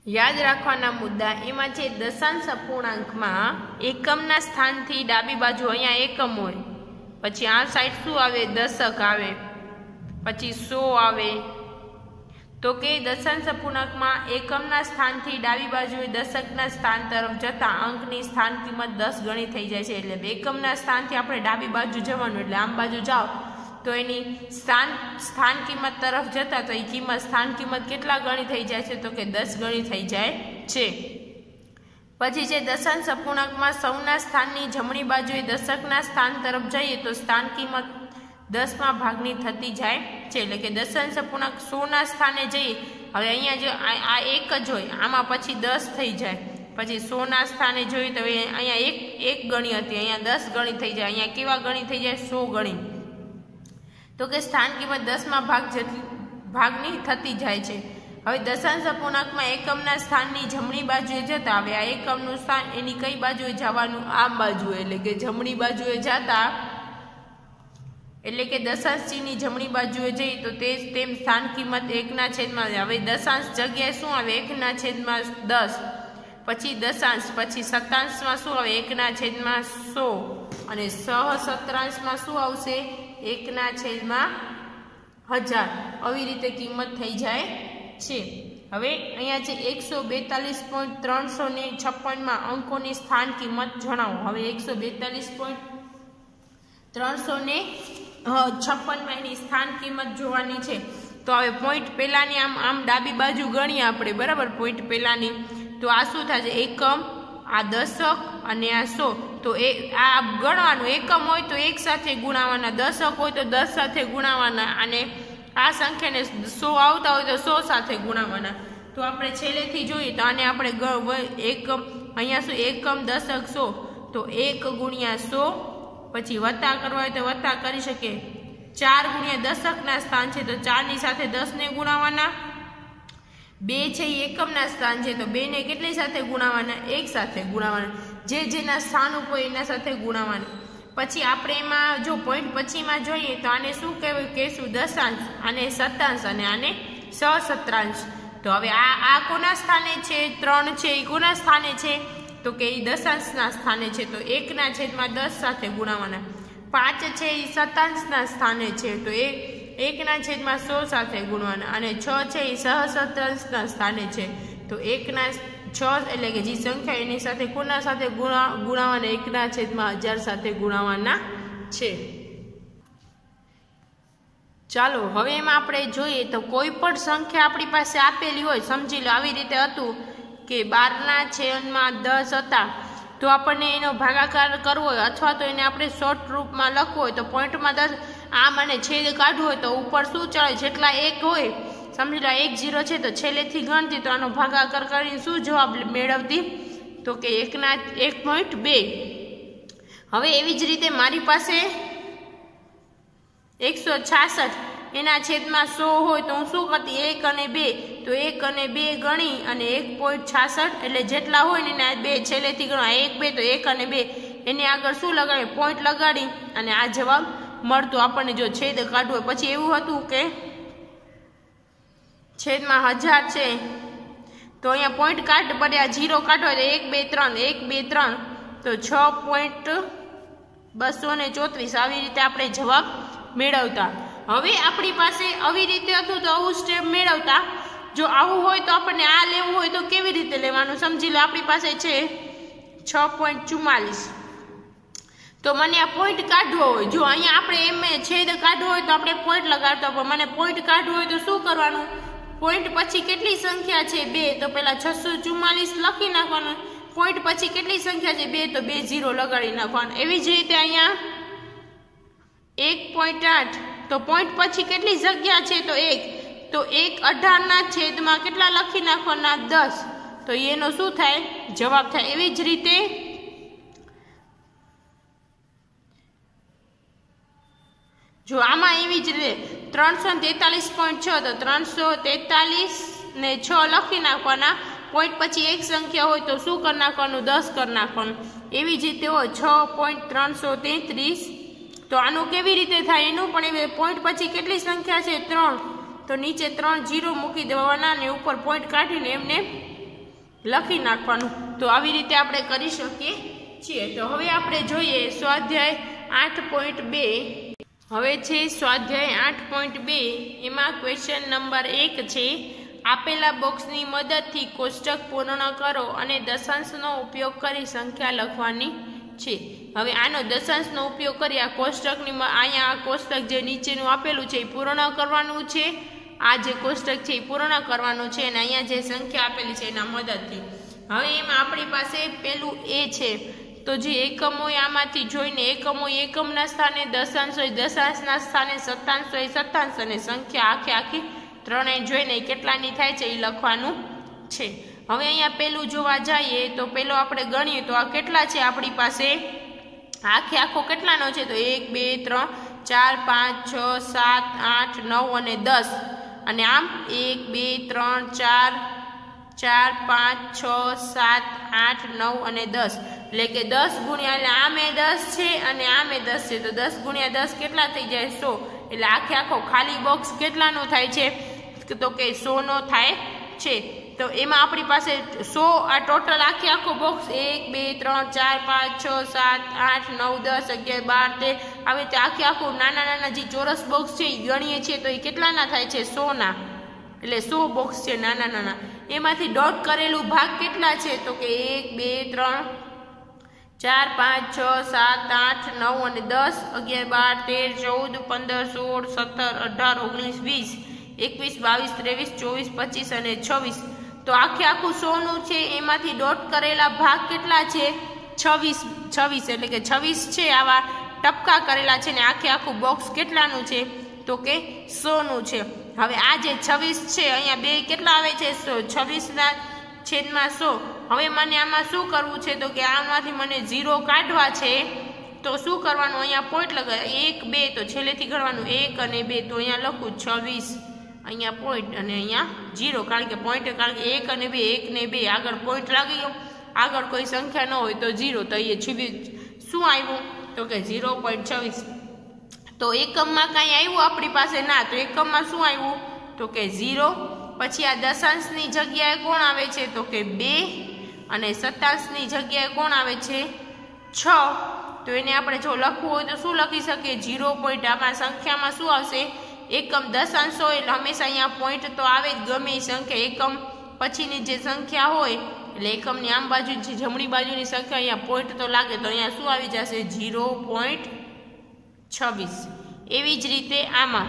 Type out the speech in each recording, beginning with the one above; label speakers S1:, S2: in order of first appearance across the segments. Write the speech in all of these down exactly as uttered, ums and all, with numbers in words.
S1: याद राखवाना मुद्दा एमां छे दशांश अपूर्णांकमां एकमना स्थानथी डाबी बाजू अहींया एकम होय, पछी आ साइड शुं आवे दशक आवे, पछी सौ आवे। तो के दशांश अपूर्णांकमां एकमना स्थानथी डाबी बाजुए दशकना स्थान तरफ जता अंकनी स्थान किंमत दस गणी थई जाय छे। एटले एकमना स्थानथी आपणे डाबी बाजू जवानुं, एटले आम बाजू जाओ तो एनी स्थान स्थान किंमत तरफ जता तो ए किंमत स्थान किंमत केटला गणी थई जाय छे तो के दस गणी थई जाय छे। पछी छे दशांश अपूर्णांकमां सौना स्थाननी जमणी बाजुए दशकना स्थान तरफ जईए तो स्थान किंमत दस में भागनी थती जाए छे। एटले के दशांश अपूर्णांक सौ ना स्थाने जईए, हवे अहींया जो आ एक ज होय आमां पछी दस थई जाय, पछी सौ ना स्थाने जोईए तो अहींया एक एक गणी हती, अहींया दस गणी थई जाय, अहींया केवा गणी थई जाय सौ गणी। तो के स्थान किंमत दस में भाग जेटली भागनी थती जाय छे। हवे दशांश अपूर्णांकमां एकमना स्थाननी जमणी बाजुए जता हवे आ एकमनुं स्थान एनी कई बाजुए जवानुं आम बाजुए, एटले के जमणी बाजुए जता एटले के दशांश चिन्हनी जमणी बाजुए जई तो ते तेम स्थान किंमत एक ना छेदमां हवे दशांश जग्याए शुं आवे एक ना छेदमां दस, पछी दशांश पछी शतांश में शुं आवे एक ना छेदमां सौ अने सह शतांश में शुं आवशे एक ना छेदमां हजार। આવી રીતે કિંમત થઈ જાય છે। હવે અહીંયા છે એકસો બેતાલીસ પોઈન્ટ ત્રણસો ને છપ્પન માં અંકોની સ્થાન કિંમત જણાવો। હવે એકસો બેતાલીસ પોઈન્ટ ત્રણસો ને છપ્પન માં એની સ્થાન કિંમત જોવાની છે। તો હવે પોઈન્ટ પહેલાની આમ આમ ડાબી બાજુ ગણીએ આપણે, બરાબર। પોઈન્ટ પહેલાની તો આ શું થશે એકમ, આ દશક અને આ સો। તો એ આ ગણવાનું એકમ હોય તો એક સાથે ગુણાવાના, દશક હોય તો દસ સાથે ગુણાવાના અને આ સંખ્યાને સો આવતા હોય તો સો સાથે ગુણાવાના। તો આપણે છેલ્લેથી જોઈએ તો આને આપણે એકમ અહીંયા શું એકમ દશક સો તો એક ગુણ્યા સો, પછી વત્તા કરવા હોય તો વત્તા કરી શકીએ, ચાર ગુણ્યા દશકના સ્થાન છે તો ચારની સાથે દસને ગુણાવાના, બે છે એ એકમના સ્થાન છે તો બે ને કેટલી સાથે ગુણાવાના એક સાથે ગુણાવાના, જે જેના સ્થાન ઉપર એના સાથે ગુણાવાના। પછી આપણે એમાં જો પોઈન્ટ પછીમાં જોઈએ તો આને શું કહેવાય કહેશું દશાંશ, આને શતાંશ અને આને સહસ્ત્રાંશ। તો હવે આ આ કોના સ્થાને છે ત્રણ છે એ કોના સ્થાને છે તો કે એ દશાંશના સ્થાને છે તો એકના છેદમાં દસ સાથે ગુણાવાના, પાંચ છે એ શતાંશના સ્થાને છે તો એ એકના છેદમાં સો સાથે ગુણવાના અને છ છે એ સહસ્ત્રાંશના સ્થાને છે તો એકના છ એટલે કે જે સંખ્યા એની સાથે કોના સાથે ગુણા ગુણાવાના એકના છેદમાં હજાર સાથે ગુણાવાના છે। ચાલો હવે એમાં આપણે જોઈએ તો કોઈ પણ સંખ્યા આપણી પાસે આપેલી હોય, સમજી લો આવી રીતે હતું કે બારના છેદમાં દસ હતા તો આપણને એનો ભાગાકાર કરવો હોય અથવા તો એને આપણે શોર્ટ રૂપમાં લખવું હોય તો પોઈન્ટમાં દસ આમ અને છેદ કાઢવો હોય તો ઉપર શું ચડે જેટલા એક હોય, સમજી લો એક જીરો છે તો છેલ્લેથી ગણતી તો આનો ભાગાકાર કરીને શું જવાબ મેળવતી તો કે એકના એક પોઈન્ટ બે। હવે એવી જ રીતે મારી પાસે એકસો છાસઠ એના છેદમાં સો હોય તો હું શું કરતી એક અને બે તો એક અને બે ગણી અને એક પોઈન્ટ છાસઠ એટલે જેટલા હોય ને એના બે છેલ્લેથી ગણવા એક બે તો એક અને બે એની આગળ શું લગાડી પોઈન્ટ લગાડી અને આ જવાબ મળતો આપણને જો છેદ કાઢવો હોય। પછી એવું હતું કે છેદમાં હજાર છે તો અહીંયા પોઈન્ટ કાઢ પડે આ જીરો કાઢો તો એક બે ત્રણ એક બે ત્રણ તો છ પોઈન્ટ બસો ને ચોત્રીસ આવી રીતે આપણે જવાબ મેળવતા। હવે આપણી પાસે આવી રીતે હતું તો આવું સ્ટેપ મેળવતા, જો આવું હોય તો આપણને આ લેવું હોય તો કેવી રીતે લેવાનું સમજી લો। આપણી પાસે છે છ પોઈન્ટ ચુમ્માલીસ તો મને આ પોઈન્ટ કાઢવો હોય, જો અહીંયા આપણે એમ છેદ કાઢવો હોય તો આપણે પોઈન્ટ લગાડતા પણ મને પોઈન્ટ કાઢવો હોય તો શું કરવાનું પોઈન્ટ પછી કેટલી સંખ્યા છે બે તો પેલા છસો ચુમ્માલીસ લખી નાખવાનું, પોઈન્ટ પછી કેટલી સંખ્યા છે બે તો બે ઝીરો લગાડી નાખવાનું। એવી જ રીતે અહીંયા એક પોઈન્ટ આઠ તો પોઈન્ટ પછી કેટલી જગ્યા છે તો એક તો એક અઢારના છેદમાં કેટલા લખી નાખવાના દસ તો એનો શું થાય જવાબ થાય। એવી જ રીતે જો આમાં એવી જ રીતે ત્રણસો તેતાલીસ પોઈન્ટ છ તો ત્રણસો તેતાલીસ ને છ લખી નાખવાના, પોઈન્ટ પછી એક સંખ્યા હોય તો શું કરી નાખવાનું દસ કરી નાખવાનું। એવી જ રીતે હોય છ પોઈન્ટ ત્રણસો તેત્રીસ તો આનું કેવી રીતે થાય એનું પણ એવી પોઈન્ટ પછી કેટલી સંખ્યા છે ત્રણ તો નીચે ત્રણ જીરો મૂકી દેવાના અને ઉપર પોઈન્ટ કાઢીને એમને લખી નાખવાનું। તો આવી રીતે આપણે કરી શકીએ છીએ। તો હવે આપણે જોઈએ સ્વાધ્યાય આઠ પોઈન્ટ બે। હવે છે સ્વાધ્યાય આઠ પોઈન્ટ બે, એમાં ક્વેશ્ચન નંબર એક છે, આપેલા બોક્સની મદદથી કોષ્ટક પૂર્ણ કરો અને દશાંશનો ઉપયોગ કરી સંખ્યા લખવાની છે। હવે આનો દશાંશનો ઉપયોગ કરી આ કોષ્ટકની અહીંયા આ કોષ્ટક જે નીચેનું આપેલું છે એ પૂર્ણ કરવાનું છે। આ જે કોષ્ટક છે એ પૂર્ણ કરવાનું છે અને અહીંયા જે સંખ્યા આપેલી છે એના મદદથી। હવે એમાં આપણી પાસે પેલું એ છે, તો જે એકમ હોય આમાંથી જોઈને એકમ હોય એકમના સ્થાને, દશાંશ હોય દશાંશના સ્થાને, સત્તાંશ હોય સત્તાંશ અને સંખ્યા આખી આખી ત્રણેય જોઈને કેટલાની થાય છે એ લખવાનું છે। હવે અહીંયા પેલું જોવા જઈએ તો પેલો આપણે ગણીએ તો આ કેટલા છે આપણી પાસે, આખે આખો કેટલાનો છે, તો એક બે ત્રણ ચાર પાંચ છ સાત આઠ નવ અને દસ, અને આમ એક બે ત્રણ ચાર ચાર પાંચ છ સાત આઠ નવ અને દસ, એટલે કે દસ ગુણ્યા, એટલે આમે દસ છે અને આમે દસ છે, તો દસ ગુણ્યા દસ કેટલા થઈ જાય, સો। એટલે આખે આખો ખાલી બોક્સ કેટલાનો થાય છે, તો કે સો નો થાય છે। તો એમાં આપણી પાસે સો આ ટોટલ આખે આખો બોક્સ એક બે ત્રણ ચાર પાંચ છ સાત આઠ નવ દસ અગિયાર બાર તેર આવી રીતે આખે આખું નાના નાના જે ચોરસ બોક્સ છે એ ગણીએ છીએ તો એ કેટલાના થાય છે, સોના। એટલે સો બોક્સ છે નાના નાના। એમાંથી ડોટ કરેલું ભાગ કેટલા છે, તો કે એક બે ત્રણ ચાર પાંચ છ સાત આઠ નવ અને દસ અગિયાર બાર તેર ચૌદ પંદર સોળ સત્તર અઢાર ઓગણીસ વીસ એકવીસ બાવીસ ત્રેવીસ ચોવીસ પચીસ અને છવ્વીસ। તો આખે આખું સોનું છે એમાંથી ડોટ કરેલા ભાગ કેટલા છે, છવ્વીસ છવ્વીસ એટલે કે છવ્વીસ છે આવા ટપકા કરેલા છે ને આખે આખું બોક્સ કેટલાનું છે, તો કે સોનું છે। હવે આ જે છવ્વીસ છે અહીંયા બે કેટલા આવે છે, સો, છવ્વીસના છેદમાં સો। હવે મને આમાં શું કરવું છે, તો કે આમાંથી મને ઝીરો કાઢવા છે, તો શું કરવાનું, અહીંયા પોઈન્ટ લગાવે એક બે, તો છેલ્લેથી ગણવાનું એક અને બે, તો અહીંયા લખું છવ્વીસ, અહીંયા પોઈન્ટ અને અહીંયા જીરો, કારણ કે પોઈન્ટ કારણ કે એક અને બે, એક ને બે આગળ પોઈન્ટ લાગી ગયો, આગળ કોઈ સંખ્યા ન હોય તો જીરો, તો એ છવ્વીસ શું આવ્યું, તો કે ઝીરો પોઈન્ટ છવ્વીસ। તો એકમમાં કાંઈ આવ્યું આપણી પાસે ના, તો એકમમાં શું આવ્યું, તો કે ઝીરો। પછી આ દશાંશની જગ્યાએ કોણ આવે છે, તો કે બે, અને સત્તાંશની જગ્યાએ કોણ આવે છે, છ। તો એને આપણે જો લખવું હોય તો શું લખી શકીએ, ઝીરો પોઈન્ટ, આમાં સંખ્યામાં શું આવશે, એકમ દશાંશ હોય એટલે હંમેશા અહીંયા પોઈન્ટ તો આવે જ, ગમે એ સંખ્યા એકમ પછીની જે સંખ્યા હોય એટલે એકમની આમ બાજુ જમણી બાજુની સંખ્યા અહીંયા પોઈન્ટ તો લાગે, તો અહીંયા શું આવી જશે, ઝીરો પોઈન્ટ છવ્વીસ। એવી જ રીતે આમાં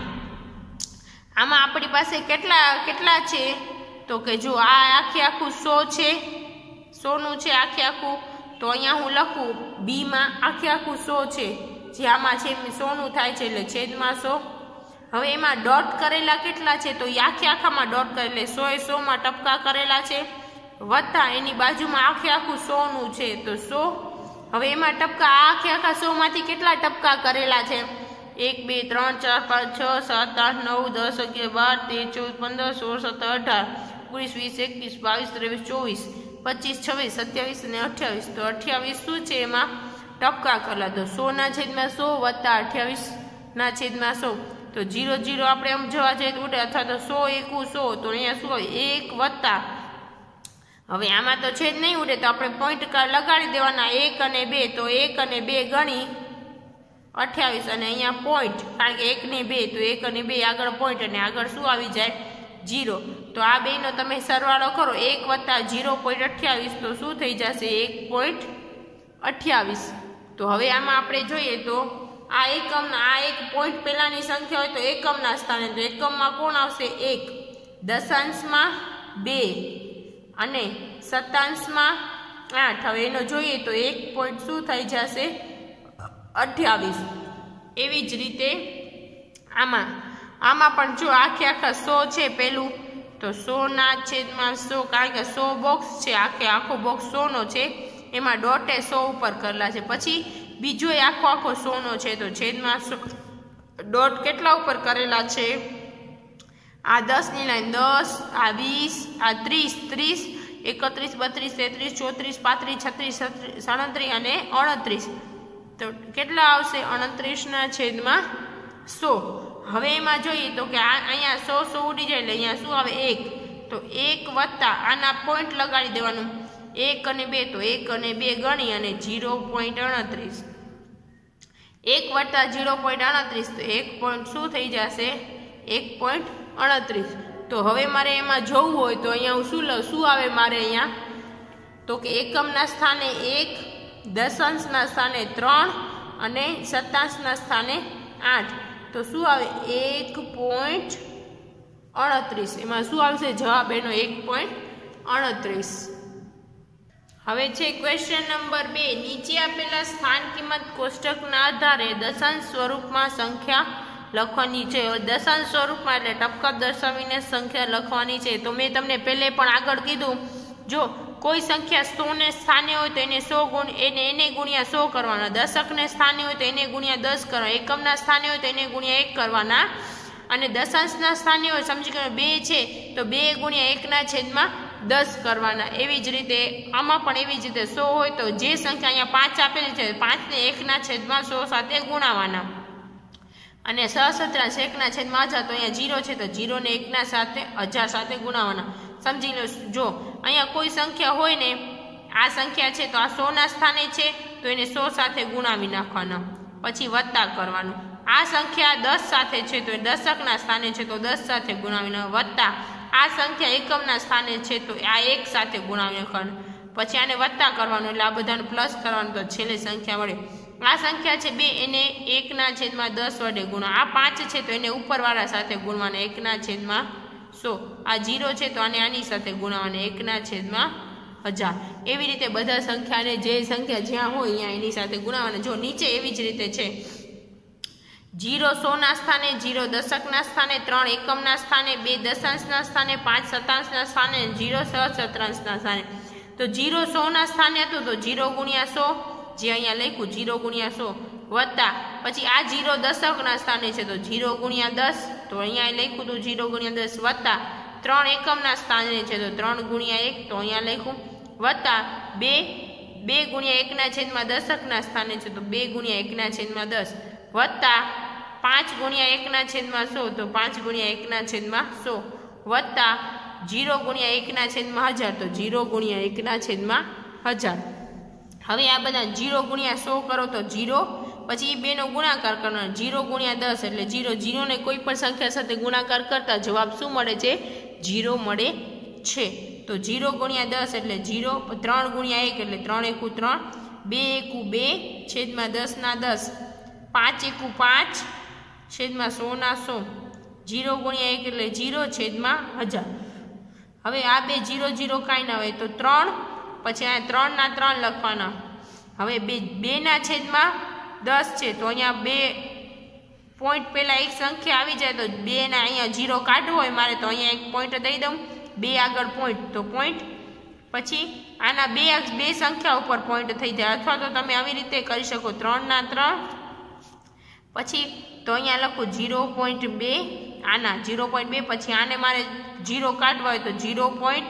S1: આમાં આપણી પાસે કેટલા કેટલા છે, તો કે જો આ આખે આખું સો છે, સોનું છે આખે આખું, તો અહીંયા હું લખું બીમાં આખે આખું સો છે, જે આમાં છે સોનું થાય છે એટલે છેદમાં સો। હવે એમાં ડોટ કરેલા કેટલા છે, તો એ આખે આખામાં ડોટ કરે એટલે સો એ સોમાં ટપકા કરેલા છે, વત્તા એની બાજુમાં આખે આખું સોનું છે તો સો। હવે એમાં ટપકા આખે આખા સો માંથી કેટલા ટપકા કરેલા છે, એક બે ત્રણ ચાર પાંચ છ સાત આઠ નવ દસ અગિયાર બાર તેર ચૌદ પંદર સોળ સત્તર અઢાર ઓગણીસ વીસ એકવીસ બાવીસ ત્રેવીસ ચોવીસ પચીસ છવ્વીસ સત્યાવીસ અને અઠ્યાવીસ। તો અઠ્યાવીસ શું છે એમાં ટપકા કરેલા, તો સો ના છેદમાં સો વત્તા અઠ્યાવીસ ના છેદમાં સો, તો જીરો જીરો આપણે આમ જવા જઈએ તો ઉડે, અથવા તો સો એકું સો, તો અહીંયા શું હોય એક વત્તા, હવે આમાં તો છેદ નહીં ઉડે તો આપણે પોઈન્ટ લગાડી દેવાના એક અને બે, તો એક અને બે ગણી અઠ્યાવીસ અને અહીંયા પોઈન્ટ, કારણ કે એક ને બે, તો એક અને બે આગળ પોઈન્ટ અને આગળ શું આવી જાય, જીરો। તો આ બેનો તમે સરવાળો કરો, એક વત્તા જીરો પોઈન્ટ અઠ્યાવીસ, તો શું થઈ જશે, એક પોઈન્ટ અઠ્યાવીસ। તો હવે આમાં આપણે જોઈએ તો આ એકમના આ એક પોઈન્ટ પહેલાની સંખ્યા હોય તો એકમના સ્થાને, તો એકમમાં કોણ આવશે, એક, દશાંશમાં બે અને સત્તાંશમાં આઠ। હવે એનો જોઈએ તો એક પોઈન્ટ શું થઈ જશે, અઠ્યાવીસ। એવી જ રીતે આમાં આમાં પણ જો આખે આખા સો છે પેલું, તો સો ના છેદમાં સો, કારણ કે સો બોક્સ છે, આખે આખો બોક્સ સોનો છે, એમાં ડોટે સો ઉપર કરેલા છે। પછી બીજો આખો આખો સોનો છે, તો છેદમાં સો ડોટ કેટલા ઉપર કરેલા છે, આ દસ ની લાઈન દસ, આ વીસ, આ ત્રીસ ત્રીસ એકત્રીસ બત્રીસ તેત્રીસ ચોત્રીસ પાંત્રીસ છત્રીસ સાડત્રીસ અને અડત્રીસ, તો કેટલા આવશે, અડત્રીસ ના છેદમાં સો। હવે એમાં જોઈએ તો કે આ અહીંયા સો સો ઉડી જાય એટલે અહીંયા શું આવે એક, તો એક વત્તા આના પોઈન્ટ લગાડી દેવાનું એક અને બે, તો એક અને બે ગણી અને ઝીરો પોઈન્ટ અડત્રીસ, એક વત્તા ઝીરો પોઈન્ટ અડત્રીસ, તો એક પોઈન્ટ શું થઈ જશે? એક પોઈન્ટ અડત્રીસ. તો હવે મારે એમાં જોવું હોય તો અહીંયા હું શું લઉં, શું આવે મારે અહીંયા? તો કે એકમના સ્થાને એક, દશાંશના સ્થાને ત્રણ અને સત્તાંશના સ્થાને આઠ. તો શું આવે? એક પોઈન્ટ અડત્રીસ. એમાં શું આવશે જવાબ એનો? એક પોઈન્ટ અડત્રીસ. હવે છે ક્વેશ્ચન નંબર બે. નીચે આપેલા સ્થાન કિંમત કોષ્ટકના આધારે દશાંશ સ્વરૂપમાં સંખ્યા લખવાની છે. દશાંશ સ્વરૂપમાં એટલે ટપકા દર્શાવીને સંખ્યા લખવાની છે. તો મેં તમને પહેલે પણ આગળ કીધું, જો કોઈ સંખ્યા સો ને સ્થાને હોય તો એને સો ગુણ એને એને ગુણ્યા સો કરવાના, દશકને સ્થાને હોય તો એને ગુણ્યા દસ કરવાના, એકમના સ્થાને હોય તો એને ગુણ્યા એક કરવાના, અને દશાંશના સ્થાને હોય સમજી ગયો બે છે તો બે ગુણ્યા એકના છેદમાં દસ કરવાના. એવી જ રીતે આમાં પણ એવી જ રીતે સો હોય તો જે સંખ્યા અહીંયા પાંચ આપેલી છે પાંચને એકના છેદમાં સો સાથે ગુણાવાના, અને સહસ્ત્રાંશ એકના છેદમાં હજાર, તો અહીંયા જીરો છે તો જીરોને એકના સાથે હજાર સાથે ગુણાવાના. સમજી લો, જો અહીંયા કોઈ સંખ્યા હોય ને, આ સંખ્યા છે તો આ સોના સ્થાને છે તો એને સો સાથે ગુણાવી નાખવાના, પછી વત્તા કરવાનું. આ સંખ્યા દસ સાથે છે તો એ દશકના સ્થાને છે તો દસ સાથે ગુણાવી નાખવાનું, વત્તા આ સંખ્યા એકમના સ્થાને છે તો આ એક સાથે ગુણાવી નાખવાનું, પછી આને વત્તા કરવાનું એટલે આ બધાને પ્લસ કરવાનું, તો છેલ્લે સંખ્યા મળે. આ સંખ્યા છે બે, એને એકના છેદમાં દસ વડે ગુણો. આ પાંચ છે તો એને ઉપરવાળા સાથે ગુણવાના, એકના છેદમાં સો. આ જીરો છે તો આને આની સાથે ગુણાવાના, એકના છેદમાં હજાર. એવી રીતે બધા સંખ્યાને જે સંખ્યા જ્યાં હોય અહીંયા એની સાથે ગુણાવાના. જો નીચે એવી જ રીતે છે, જીરો સોના સ્થાને, જીરો દશકના સ્થાને, ત્રણ એકમના સ્થાને, બે દશાંશના સ્થાને, પાંચ સત્તાંશના સ્થાને, જીરો સહસ્ત્રાંશના સ્થાને. તો જીરો સોના સ્થાને હતું તો જીરો ગુણ્યા સો, જે અહીંયા લખ્યું જીરો ગુણ્યા સો, વત્તા પછી આ જીરો દશકના સ્થાને છે તો જીરો ગુણ્યા દસ, તો અહીંયા લખ્યું હતું જીરો ગુણ્યા દસ, વત્તા ત્રણ એકમના સ્થાને છે તો ત્રણ ગુણ્યા એક, તો અહીંયા લખ્યું, વત્તા બે બે ગુણ્યા એકના છેદમાં દશકના સ્થાને છે તો બે ગુણ્યા એકના છેદમાં દસ, વત્તા પાંચ ગુણ્યા એકના છેદમાં સો, તો પાંચ ગુણ્યા એકના છેદમાં સો, વત્તા જીરો ગુણ્યા એકના છેદમાં હજાર, તો જીરો ગુણ્યા એકના છેદમાં હજાર. હવે આ બધા જીરો ગુણ્યા સો કરો તો જીરો, પછી એ બેનો ગુણાકાર કરવાનો, જીરો ગુણ્યા દસ એટલે જીરો, જીરોને કોઈ પણ સંખ્યા સાથે ગુણાકાર કરતા જવાબ શું મળે છે? જીરો મળે છે. તો જીરો ગુણ્યા દસ એટલે જીરો, ત્રણ ગુણ્યા એક એટલે ત્રણ એકુ ત્રણ, બે એકુ બે છેદમાં દસના દસ, પાંચ એકુ પાંચ છેદમાં સોના સો, જીરો ગુણ્યા એક એટલે જીરો છેદમાં હજાર. હવે આ બે જીરો જીરો કાંઈ ના હોય તો ત્રણ, પછી અહીંયા ત્રણના ત્રણ લખવાના. હવે બે બેના છેદમાં દસ છે તો અહીંયા બે પોઈન્ટ પહેલાં એક સંખ્યા આવી જાય તો બેના અહીંયા જીરો કાઢવો હોય મારે તો અહીંયા એક પોઈન્ટ દઈ દઉં, બે આગળ પોઈન્ટ તો પોઈન્ટ, પછી આના બે બે સંખ્યા ઉપર પોઈન્ટ થઈ જાય, અથવા તો તમે આવી રીતે કરી શકો ત્રણના ત્રણ, પછી તો અહીંયા લખું જીરો પોઈન્ટ બે, આના જીરો પોઈન્ટ બે, પછી આને મારે જીરો કાઢવા હોય તો જીરો પોઈન્ટ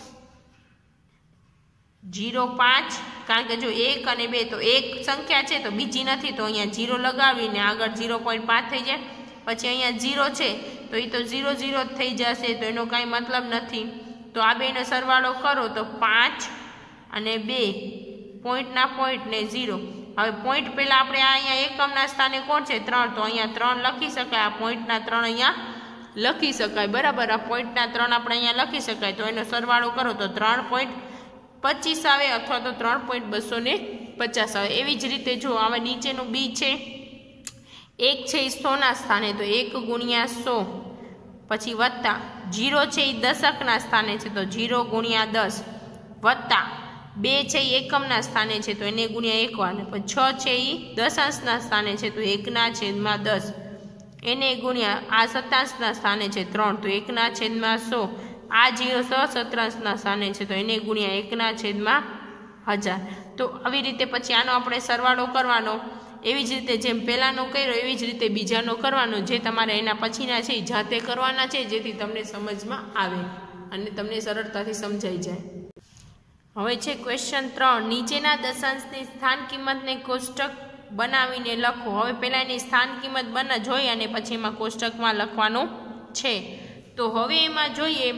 S1: જીરો પાંચ, કારણ કે જો એક અને બે તો એક સંખ્યા છે તો બીજી નથી તો અહીંયા જીરો લગાવીને આગળ જીરો પોઈન્ટ પાંચ થઈ જાય, પછી અહીંયા જીરો છે તો એ તો ઝીરો ઝીરો જ થઈ જશે તો એનો કાંઈ મતલબ નથી. તો આ બેનો સરવાળો કરો તો પાંચ અને બે, પોઈન્ટના પોઈન્ટ ને ઝીરો. હવે પોઈન્ટ પહેલાં આપણે આ અહીંયા એકમના સ્થાને કોણ છે? ત્રણ, તો અહીંયા ત્રણ લખી શકાય, આ પોઈન્ટના ત્રણ અહીંયા લખી શકાય, બરાબર. આ પોઈન્ટના ત્રણ આપણે અહીંયા લખી શકાય, તો એનો સરવાળો કરો તો ત્રણ પોઈન્ટ પચીસ આવે અથવા તો ત્રણ પોઈન્ટ બસો ને પચાસ આવે. એવી જ રીતે જો આવા નીચેનું બી છે, એક છે એ સોના સ્થાને તો એક ગુણ્યા સો, પછી વત્તા જીરો છે એ દશકના સ્થાને છે તો જીરો ગુણ્યા દસ, વત્તા બે છે એ એકમના સ્થાને છે તો એને ગુણ્યા એક વાર, પછી છ છે એ દશાંશના સ્થાને છે તો એકના છેદમાં દસ, એને ગુણ્યા આ સત્તાંશના સ્થાને છે ત્રણ તો એકના છેદમાં સો, આ જીરો સહસ્ત્રાંશના સ્થાને છે તો એને ગુણ્યા એકના છેદમાં હજાર. તો આવી રીતે પછી આનો આપણે સરવાળો કરવાનો, એવી જ રીતે જેમ પહેલાંનો કર્યો એવી જ રીતે બીજાનો કરવાનો, જે તમારે એના પછીના છે એ જાતે કરવાના છે, જેથી તમને સમજમાં આવે અને તમને સરળતાથી સમજાઈ જાય. હવે છે ક્વેશ્ચન ત્રણ, નીચેના દશાંશની સ્થાન કિંમતને કોષ્ટક બનાવીને લખો. હવે પહેલાં એની સ્થાન કિંમત બના જોઈ અને પછી એમાં કોષ્ટકમાં લખવાનું છે. તો હવે એમાં જોઈએ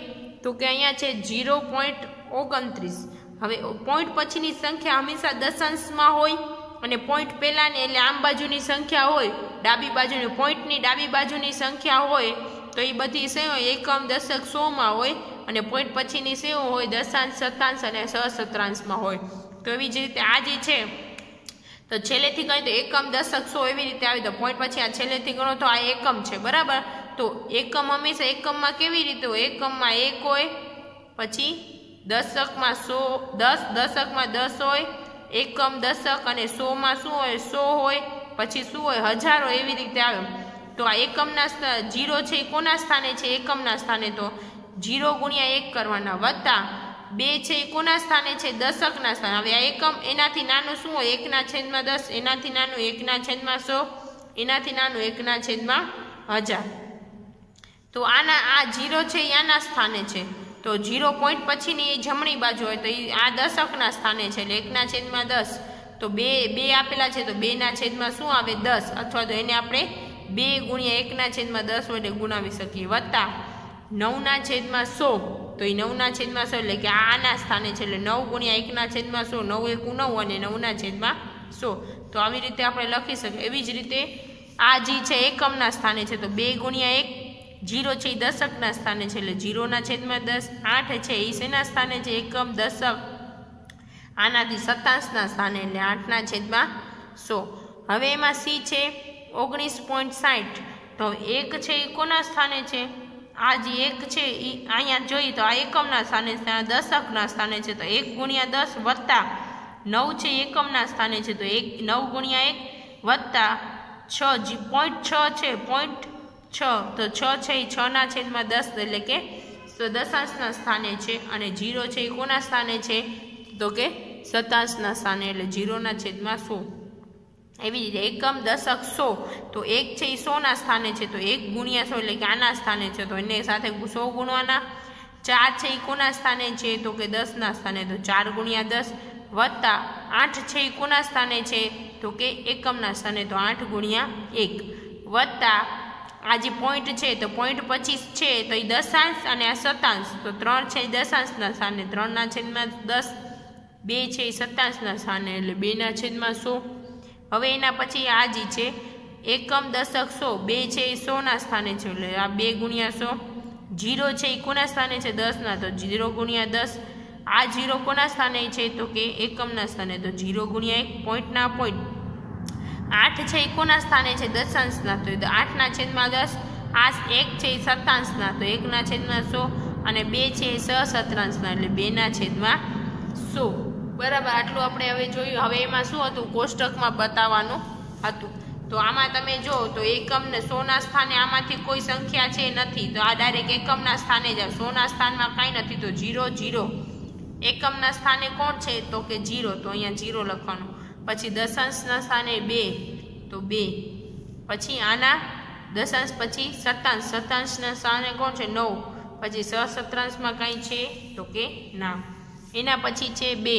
S1: તો કે અહીંયા છે ઝીરો પોઈન્ટ ઓગણત્રીસ। હવે પોઈન્ટ પછીની સંખ્યા હંમેશા દશાંશમાં હોય અને પોઈન્ટ પહેલાંની એટલે આમ બાજુની સંખ્યા હોય, ડાબી બાજુની પોઈન્ટની ડાબી બાજુની સંખ્યા હોય તો એ બધી શું હોય, એકમ દશક સોમાં હોય અને પોઈન્ટ પછીની શું હોય, દશાંશ શતાંશ અને સહસ્ત્રાંશમાં હોય। તો એવી જ રીતે આ જે છે તો છેલ્લેથી ગણી તો એકમ દશક સો એવી રીતે આવી, તો પોઈન્ટ પછી આ છેલ્લેથી ગણો તો આ એકમ છે બરાબર। તો એકમ હંમેશા એકમમાં કેવી રીતે હોય, એકમમાં એક હોય, પછી દશકમાં સો દસ દશકમાં દસ હોય, એકમ દશક અને સોમાં શું હોય, સો હોય, પછી શું હોય, હજારો એવી રીતે આવે। તો આ એકમના જીરો છે એ કોના સ્થાને છે, એકમના સ્થાને, તો જીરો ગુણ્યા એક કરવાના, વત્તા બે છે એ કોના સ્થાને છે, દશકના સ્થાને। હવે આ એકમ એનાથી નાનું શું હોય, એકના છેદમાં દસ, એનાથી નાનું એકના છેદમાં સો, એનાથી નાનું એકના છેદમાં હજાર। તો આના આ જીરો છે એ આના સ્થાને છે, તો જીરો પોઈન્ટ પછીની એ જમણી બાજુ હોય તો એ આ દશકના સ્થાને છે એટલે એકના છેદમાં દસ, તો બે બે આપેલા છે તો બેના છેદમાં શું આવે, દસ, અથવા તો એને આપણે બે ગુણ્યા એકના છેદમાં દસ વડે ગુણાવી શકીએ, વત્તા નવના છેદમાં સો, તો એ નવના છેદમાં સો એટલે કે આના સ્થાને છે એટલે નવ ગુણ્યા એકના છેદમાં સો, નવ એકુ નવ અને નવના છેદમાં સો। તો આવી રીતે આપણે લખી શકીએ। એવી જ રીતે આ જે છે એકમના સ્થાને છે તો બે ગુણ્યા એક, જીરો છે એ દશકના સ્થાને છે એટલે જીરોના છેદમાં દસ, આઠ છે એ શેના સ્થાને છે, એકમ દશક, આનાથી સત્તાંશના સ્થાને એટલે આઠના છેદમાં સો। હવે એમાં સી છે ઓગણીસ પોઈન્ટ સાઠ, તો એક છે એ કોના સ્થાને છે, આ જે એક છે એ અહીંયા જોઈએ તો આ એકમના સ્થાને છે, આ દશકના સ્થાને છે, તો એક ગુણ્યા દસ વત્તા નવ છે એકમના સ્થાને છે તો એક નવ ગુણ્યા એક વત્તા છ જે પોઈન્ટ છ છે, પોઈન્ટ છ, તો છ છે એ છના છેદમાં દસ એટલે કે તો દશાંશના સ્થાને છે, અને જીરો છે એ કોના સ્થાને છે, તો કે સતાંશના સ્થાને એટલે જીરોના છેદમાં સો। એવી રીતે એકમ દશક સો, તો એક છે એ સોના સ્થાને છે તો એક ગુણ્યા સો એટલે કે આના સ્થાને છે તો એને સાથે સો ગુણવાના, ચાર છે એ કોના સ્થાને છે, તો કે દસના સ્થાને, તો ચાર ગુણ્યા દસ, વત્તા આઠ છે એ કોના સ્થાને છે, તો કે એકમના સ્થાને, તો આઠ ગુણ્યા એક, વત્તા આ જે પોઈન્ટ છે તો પોઈન્ટ પચીસ છે તો એ દશાંશ અને આ સતાંશ, તો ત્રણ છે એ દશાંશના સ્થાને, ત્રણના છેદમાં દસ, બે છે એ સતાંશના સ્થાને એટલે બેના છેદમાં સો। હવે એના પછી આ જે છે એકમ દશક સો, બે છે એ સોના સ્થાને છે એટલે આ બે ગુણ્યા સો, જીરો છે એ કોના સ્થાને છે, દસના, તો જીરો ગુણ્યા દસ, આ જીરો કોના સ્થાને છે, તો કે એકમના સ્થાને, તો જીરો ગુણ્યા એક, પોઈન્ટના પોઈન્ટ, આઠ છે એ કોના સ્થાને છે, દશાંશના, તો આઠના છેદમાં દસ, આ એક છે એ સત્તાંશના, તો એકના છેદમાં સો, અને બે છે એ સહસ્ત્રાંશના એટલે બેના છેદમાં સો। બરાબર, આટલું આપણે હવે જોયું। હવે એમાં શું હતું, કોષ્ટકમાં બતાવવાનું હતું, તો આમાં તમે જો તો એકમ ને સોના સ્થાને આમાંથી કોઈ સંખ્યા છે નથી, તો આ ડાયરેક્ટ એકમના સ્થાને જાવ, સોના સ્થાનમાં કાંઈ નથી તો જીરો જીરો, એકમના સ્થાને કોણ છે, તો કે જીરો, તો અહીંયા જીરો લખવાનું, પછી દશાંશના સ્થાને બે, તો બે, પછી આના દશાંશ પછી સતાંશ, સતાંશના સ્થાને કોણ છે, નવ, પછી સહસ્ત્રાંશમાં કાંઈ છે, તો કે ના। એના પછી છે બે,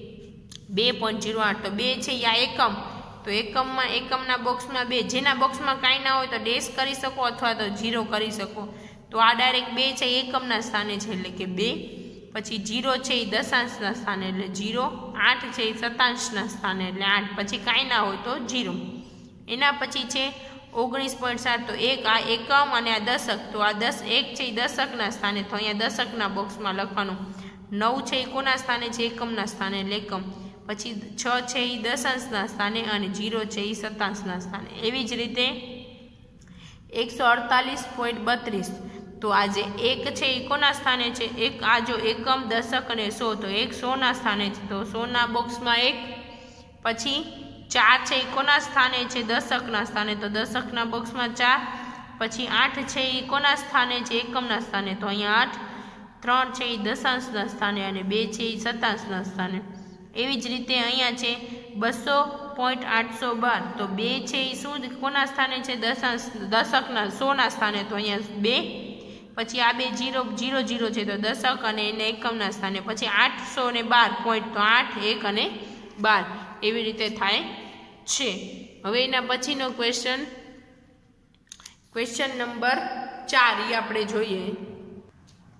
S1: બે પોઈન્ટ જીરો આઠ, તો બે છે આ એકમ, તો એકમમાં એકમના બોક્સમાં બે, જેના બોક્સમાં કાંઈ ના હોય તો ડેશ કરી શકો અથવા તો જીરો કરી શકો, તો આ ડાયરેક્ટ બે છે એકમના સ્થાને છે એટલે કે બે, પછી જીરો છે એ દશાંશના સ્થાને એટલે જીરો, આઠ છે એ સતાંશના સ્થાને એટલે આઠ, પછી કાંઈ ના હોય તો જીરો। એના પછી છે ઓગણીસ પોઈન્ટ સાત, તો એક આ એકમ અને આ દશક, તો આ દસ એક છે એ દશકના સ્થાને, તો અહીંયા દશકના બોક્સમાં લખવાનું, નવ છે એ કોના સ્થાને છે, એકમના સ્થાને એટલે એકમ, પછી છ છે એ દશાંશના સ્થાને અને જીરો છે એ સતાંશના સ્થાને। એવી જ રીતે એકસો અડતાલીસ પોઈન્ટ બત્રીસ, તો આ જે એક છે એ કોના સ્થાને છે, એક આ જો એકમ દશક અને સો, તો એક સોના સ્થાને છે તો સોના બોક્સમાં એક, પછી ચાર છે એ કોના સ્થાને છે, દશકના સ્થાને, તો દશકના બોક્સમાં ચાર, પછી આઠ છે એ કોના સ્થાને છે, એકમના સ્થાને, તો અહીંયા આઠ, ત્રણ છે એ દશાંશના સ્થાને અને બે છે એ સતાંશના સ્થાને। એવી જ રીતે અહીંયા છે બસો પોઈન્ટ આઠસો બાર, તો બે છે એ શું કોના સ્થાને છે, દશાંશ દશકના સોના સ્થાને, તો અહીંયા બે, પછી આ બે જીરો જીરો જીરો છે તો દશક અને એને એકમના સ્થાને, પછી આઠસો ને બાર પોઈન્ટ, તો આઠ, એક અને બાર, એવી રીતે થાય છે। હવે એના પછીનો ક્વેશ્ચન ક્વેશ્ચન નંબર ચાર એ આપણે જોઈએ।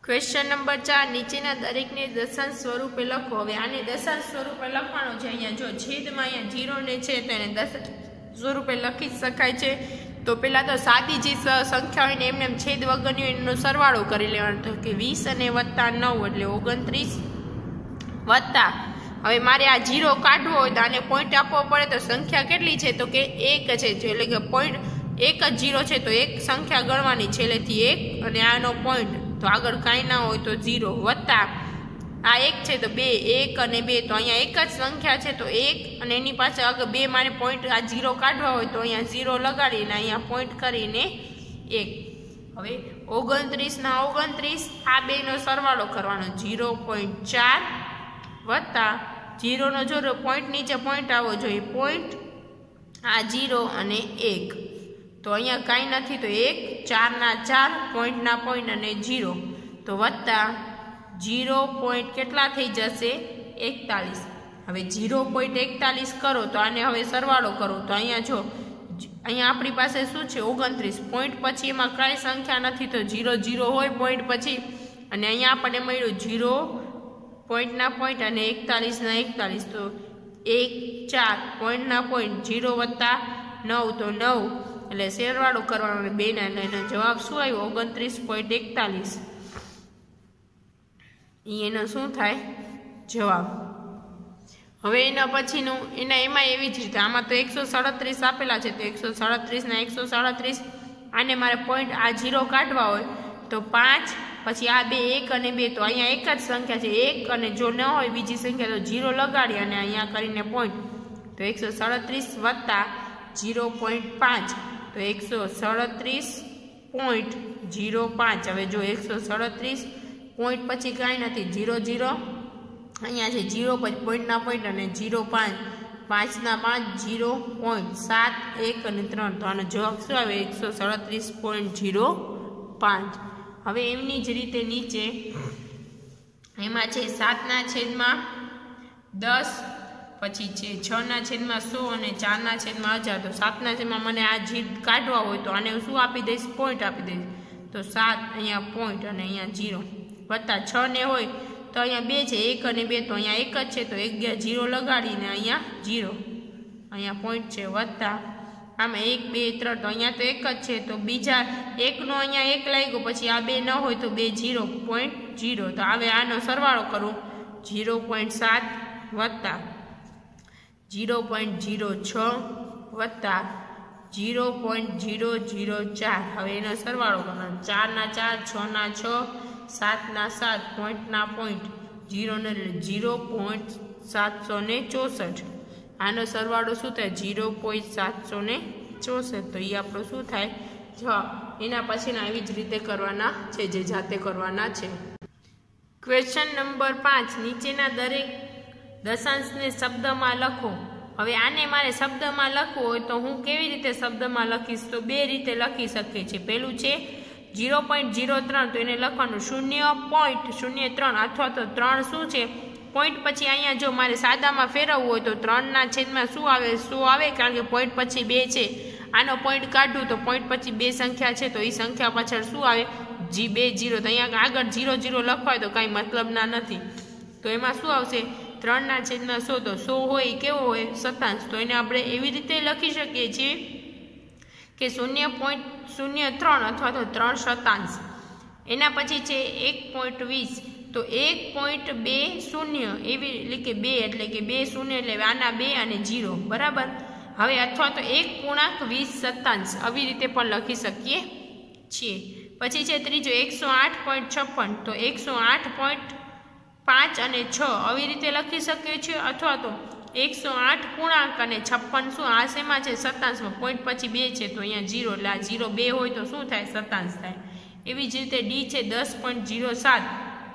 S1: ક્વેશ્ચન નંબર ચાર, નીચેના દરેકને દશાંશ સ્વરૂપે લખો। હવે આને દશાંશ સ્વરૂપે લખવાનો છે। અહીંયા જો છેદમાં અહીંયા જીરો ને છે તો એને દશાંશ સ્વરૂપે લખી શકાય છે। તો પહેલાં તો સાદી જે સંખ્યા હોય ને એમને એમ છેદ વગરની હોય એનો સરવાળો કરી લેવાનો, તો કે વીસ અને વત્તા નવ એટલે ઓગણત્રીસ વત્તા, હવે મારે આ જીરો કાઢવો હોય તો આને પોઈન્ટ આપવો પડે, તો સંખ્યા કેટલી છે તો કે એક છે, એટલે કે પોઈન્ટ એક જ જીરો છે તો એક સંખ્યા ગણવાની છેલ્લેથી એક અને આનો પોઈન્ટ, તો આગળ કાંઈ ના હોય તો ઝીરો વત્તા આ એક છે તો બે, એક અને બે, તો અહીંયા એક જ સંખ્યા છે તો એક અને એની પાછળ આગળ બે મારે પોઈન્ટ આ ઝીરો કાઢવા હોય તો અહીંયા ઝીરો લગાડીને અહીંયા પોઈન્ટ કરીને એક। હવે ઓગણત્રીસના ઓગણત્રીસ આ બેનો સરવાળો કરવાનો, ઝીરો પોઈન્ટ ચાર વત્તા ઝીરોનો જો પોઈન્ટ નીચે પોઈન્ટ આવવો જોઈએ, પોઈન્ટ આ ઝીરો અને એક, તો અહીંયા કાંઈ નથી તો એક, ચારના ચાર, પોઈન્ટના પોઈન્ટ અને ઝીરો, તો વત્તા ઝીરો પોઈન્ટ કેટલા થઈ જશે એકતાલીસ। હવે ઝીરો પોઈન્ટ એકતાલીસ કરો તો આને હવે સરવાળો કરો તો અહીંયા જો અહીંયા આપણી પાસે શું છે ઓગણત્રીસ, પોઈન્ટ પછી એમાં કાંઈ સંખ્યા નથી તો ઝીરો ઝીરો હોય પોઈન્ટ પછી, અને અહીંયા આપણને મળ્યું ઝીરો પોઈન્ટના પોઈન્ટ અને એકતાલીસના એકતાલીસ, તો એક ચાર પોઈન્ટના પોઈન્ટ ઝીરો વત્તા નવ તો નવ, એટલે સરવાળો કરવાનો બેના, એટલે એનો જવાબ શું આવ્યો ઓગણત્રીસ પોઈન્ટ એકતાલીસ, એનો શું થાય જવાબ। હવે એના પછીનું એના એમાં એવી જ રીતે આમાં તો એકસો સાડત્રીસ આપેલા છે, તો એકસો સાડત્રીસના એકસો સાડત્રીસ આને મારે પોઈન્ટ આ જીરો કાઢવા હોય તો પાંચ, પછી આ બે એક અને બે, તો અહીંયા એક જ સંખ્યા છે એક, અને જો ન હોય બીજી સંખ્યા તો જીરો લગાડી અને અહીંયા કરીને પોઈન્ટ, તો એકસો સાડત્રીસ વત્તા જીરો પોઈન્ટ પાંચ, તો એકસો સાડત્રીસ પોઈન્ટ જીરો પાંચ। હવે જો એકસો સાડત્રીસ પોઈન્ટ પછી કાંઈ નથી, જીરો જીરો અહીંયા છે જીરો પછી પોઈન્ટના પોઈન્ટ અને જીરો પાંચ, પાંચના પાંચ જીરો પોઈન્ટ સાત એક અને ત્રણ, તો આનો જવાબ શું આવે એકસો સાડત્રીસ પોઈન્ટ જીરો પાંચ। હવે એમની જ રીતે નીચે એમાં છે સાતના છેદમાં દસ, પછી છે છના છેદમાં સો અને ચારના છેદમાં હજાર, તો સાતના છેદમાં મને આ જીત કાઢવા હોય તો આને શું આપી દઈશ પોઈન્ટ આપી દઈશ, તો સાત અહીંયા પોઈન્ટ અને અહીંયા જીરો વત્તા છ ને હોય તો અહીંયા બે છે એક અને બે, તો અહીંયા એક જ છે તો એક ગયા જીરો લગાડીને અહીંયા જીરો અહીંયા પોઈન્ટ છે વત્તા આમાં એક બે ત્રણ, તો અહીંયા તો એક જ છે તો બીજા એકનો અહીંયા એક લાગ્યો, પછી આ બે ન હોય તો બે જીરો પોઈન્ટ જીરો, તો હવે આનો સરવાળો કરું જીરો પોઈન્ટ સાત વત્તા જીરો પોઈન્ટ જીરો છ વત્તા જીરો પોઈન્ટ જીરો જીરો ચાર, હવે એનો સરવાળો કરવાનો, ચારના ચાર, છના છ, સાતના સાત, પોઈન્ટના પોઈન્ટ, જીરો ને જીરો પોઈન્ટ સાતસો ને ચોસઠ, આનો સરવાળો શું થાય જીરો પોઈન્ટ સાતસો ને ચોસઠ, તો એ આપણો શું થાય જવાબ। એના પછીના આવી જ રીતે કરવાના છે જે જાતે કરવાના છે। ક્વેશ્ચન નંબર પાંચ, નીચેના દરેક દશાંશને શબ્દમાં લખો। હવે આને મારે શબ્દમાં લખવું હોય તો હું કેવી રીતે શબ્દમાં લખીશ, તો બે રીતે લખી શકીએ છીએ। પહેલું છે જીરો પોઈન્ટ જીરો ત્રણ, તો એને લખવાનું શૂન્ય પોઈન્ટ શૂન્ય ત્રણ, અથવા તો ત્રણ શું છે પોઈન્ટ પછી અહીંયા જો મારે સાદામાં ફેરવવું હોય તો ત્રણના છેદમાં શું આવે સો આવે, કારણ કે પોઈન્ટ પછી બે છે, આનો પોઈન્ટ કાઢું તો પોઈન્ટ પછી બે સંખ્યા છે તો એ સંખ્યા પાછળ શું આવે જી બે જીરો, તો અહીંયા આગળ જીરો જીરો લખવાય તો કાંઈ મતલબના નથી, તો એમાં શું આવશે ત્રણના છેદમાં સો, તો સો હોય એ કેવો હોય સતાંશ, તો એને આપણે એવી રીતે લખી શકીએ છીએ કે શૂન્ય પોઈન્ટ શૂન્ય ત્રણ અથવા તો ત્રણ શતાંશ। એના પછી છે એક પોઈન્ટ વીસ, તો એક પોઈન્ટ બે શૂન્ય એવી એટલે કે બે એટલે કે બે શૂન્ય એટલે આના બે અને જીરો બરાબર। હવે અથવા તો એક પૂર્ણાંક વીસ સત્તાંશ આવી રીતે પણ લખી શકીએ છીએ। પછી છે ત્રીજો એકસો આઠ પોઈન્ટ છપ્પન, તો એકસો આઠ પોઈન્ટ પાંચ અને છ આવી રીતે લખી શકીએ છીએ, અથવા તો એકસો આઠ પૂર્ણાંક અને છપ્પન શું આ શેમાં છે સત્તાંશમાં, પોઈન્ટ પછી બે છે તો અહીંયા જીરો, એટલે આ જીરો બે હોય તો શું થાય સત્તાંશ થાય। એવી જ રીતે ડી છે દસ પોઈન્ટ જીરો સાત,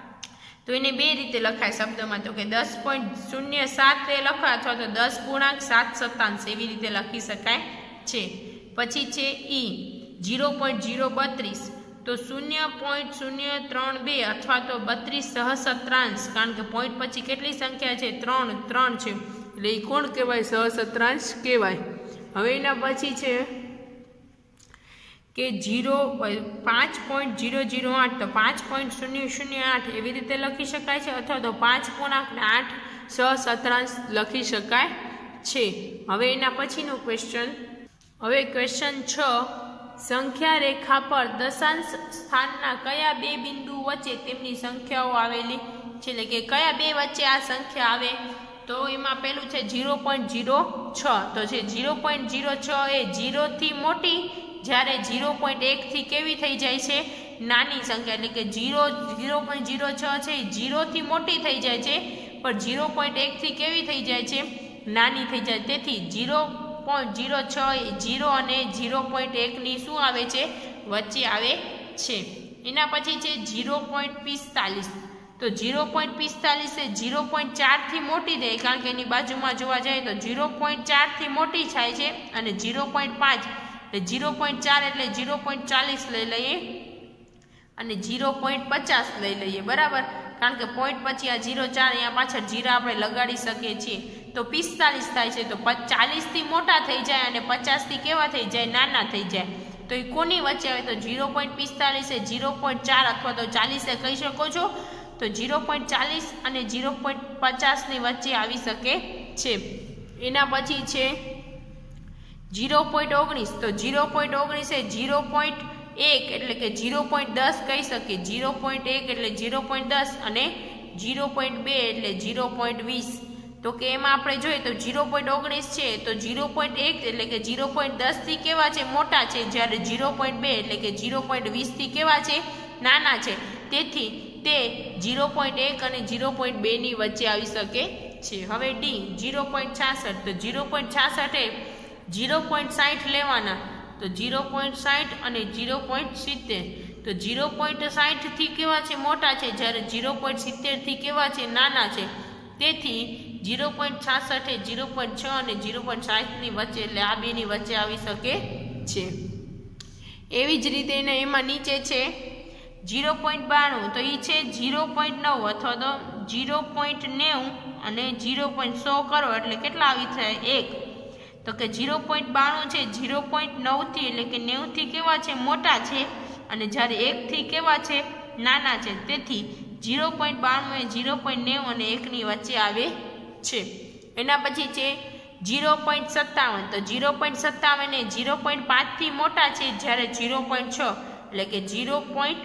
S1: તો એને બે રીતે લખાય શબ્દમાં, તો કે દસ પોઈન્ટ શૂન્ય સાત એ લખાય અથવા તો દસ પૂર્ણાંક સાત સત્તાંશ એવી રીતે લખી શકાય છે। પછી છે ઈ જીરો પોઈન્ટ જીરો બત્રીસ, તો શૂન્ય પોઈન્ટ શૂન્ય ત્રણ બે અથવા તો બત્રીસ સહસ્ત્રાંશ, કારણ કે પોઈન્ટ પછી કેટલી સંખ્યા છે ત્રણ ત્રણ છે એટલે એ કોણ કહેવાય સહસ્ત્રાંશ કહેવાય। હવે એના પછી છે કે જીરો પાંચ પોઈન્ટ જીરો જીરો આઠ તો પાંચ પોઈન્ટ શૂન્ય શૂન્ય આઠ એવી રીતે લખી શકાય છે, અથવા તો પાંચ પૂર્ણાંક આઠ સહસ્ત્રાંશ લખી શકાય છે. હવે એના પછીનું ક્વેશ્ચન, હવે ક્વેશ્ચન છ, સંખ્યા રેખા પર દશાંશ સ્થાનના કયા બે બિંદુ વચ્ચે તેમની સંખ્યાઓ આવેલી છે, એટલે કે કયા બે વચ્ચે આ સંખ્યા આવે, તો એમાં પેલું છે ઝીરો પોઈન્ટ ઝીરો છ. તો છે ઝીરો પોઈન્ટ ઝીરો છ એ ઝીરોથી મોટી, જ્યારે ઝીરો પોઈન્ટ એકથી કેવી થઈ જાય છે, નાની સંખ્યા, એટલે કે ઝીરો ઝીરો પોઈન્ટ ઝીરો છ છે એ ઝીરોથી મોટી થઈ જાય છે, પણ ઝીરો પોઈન્ટ એકથી કેવી થઈ જાય છે, નાની થઈ જાય. તેથી ઝીરો પોઈન્ટ ઝીરો છ એ ઝીરો અને ઝીરો પોઈન્ટ એકની શું આવે છે, વચ્ચે આવે છે. એના પછી છે ઝીરો પોઈન્ટ પિસ્તાલીસ. તો ઝીરો પોઈન્ટ પિસ્તાલીસ એ ઝીરો પોઈન્ટ ચારથી મોટી થાય, કારણ કે એની બાજુમાં જોવા જાય તો ઝીરો પોઈન્ટ ચારથી મોટી થાય છે, અને ઝીરો પોઈન્ટ પાંચ એટલે ઝીરો પોઈન્ટ ચાર એટલે ઝીરો પોઈન્ટ ચાલીસ લઈ લઈએ, અને ઝીરો પોઈન્ટ પચાસ લઈ લઈએ. બરાબર, કારણ કે પોઈન્ટ પછી આ ઝીરો ચાર અહીંયા પાછળ જીરા આપણે લગાડી શકીએ છીએ. તો પિસ્તાલીસ થાય છે, તો ચાલીસથી મોટા થઈ જાય અને પચાસથી કેવા થઈ જાય, નાના થઈ જાય. તો એ કોની વચ્ચે આવે, તો ઝીરો પોઈન્ટ પિસ્તાલીસ એ ઝીરો પોઈન્ટ ચાર અથવા તો ચાલીસે કહી શકો છો. તો ઝીરો પોઈન્ટ ચાલીસ અને ઝીરો પોઈન્ટ પચાસની વચ્ચે આવી શકે છે. એના પછી છે ઝીરો પોઈન્ટ ઓગણીસ. તો ઝીરો પોઈન્ટ ઓગણીસ એ ઝીરો પોઈન્ટ એક એટલે કે ઝીરો પોઈન્ટ દસ કહી શકીએ. ઝીરો પોઈન્ટ એક એટલે ઝીરો પોઈન્ટ દસ અને ઝીરો પોઈન્ટ બે એટલે ઝીરો પોઈન્ટ વીસ. તો કે એમાં આપણે જોઈએ તો ઝીરો પોઈન્ટ ઓગણીસ છે તો ઝીરો પોઈન્ટ એક એટલે કે ઝીરો પોઈન્ટ દસથી કેવા છે, મોટા છે, જ્યારે ઝીરો પોઈન્ટ બે એટલે કે ઝીરો પોઈન્ટ વીસથી કેવા છે, નાના છે. તેથી તે ઝીરો પોઈન્ટ એક અને ઝીરો પોઈન્ટ બેની વચ્ચે આવી શકે છે. હવે ડી ઝીરો પોઈન્ટ છાસઠ. તો ઝીરો પોઈન્ટ છાસઠ એ ઝીરો પોઈન્ટ સાઠ લેવાના. તો ઝીરો પોઈન્ટ સાઠ અને ઝીરો પોઈન્ટ સિત્તેર. તો ઝીરો પોઈન્ટ સાઠથી કેવા છે, મોટા છે, જ્યારે ઝીરો પોઈન્ટ સિત્તેરથી કેવા છે, નાના છે. તેથી ઝીરો પોઈન્ટ છાસઠ એ ઝીરો પોઈન્ટ છ અને ઝીરો પોઈન્ટ સાઠની વચ્ચે એટલે આ બેની વચ્ચે આવી શકે છે. એવી જ રીતે એને એમાં નીચે છે ઝીરો પોઈન્ટ બાણું. તો એ છે ઝીરો પોઈન્ટ નવ અથવા તો ઝીરો પોઈન્ટ નેવું અને ઝીરો પોઈન્ટ સો કરો એટલે કેટલા આવી થાય, એક. તો કે ઝીરો પોઈન્ટ બાણું છે ઝીરો પોઈન્ટ નવથી એટલે કે નેવુંથી કેવા છે, મોટા છે, અને જ્યારે એકથી કેવા છે, નાના છે. તેથી ઝીરો પોઈન્ટ બાણું એ ઝીરો પોઈન્ટ નેવું અને એકની વચ્ચે આવે છે. એના પછી છે ઝીરો પોઈન્ટ સત્તાવન. તો ઝીરો પોઈન્ટ સત્તાવન એ ઝીરો પોઈન્ટ પાંચથી મોટા છે, જ્યારે ઝીરો પોઈન્ટ છ એટલે કે ઝીરો પોઈન્ટ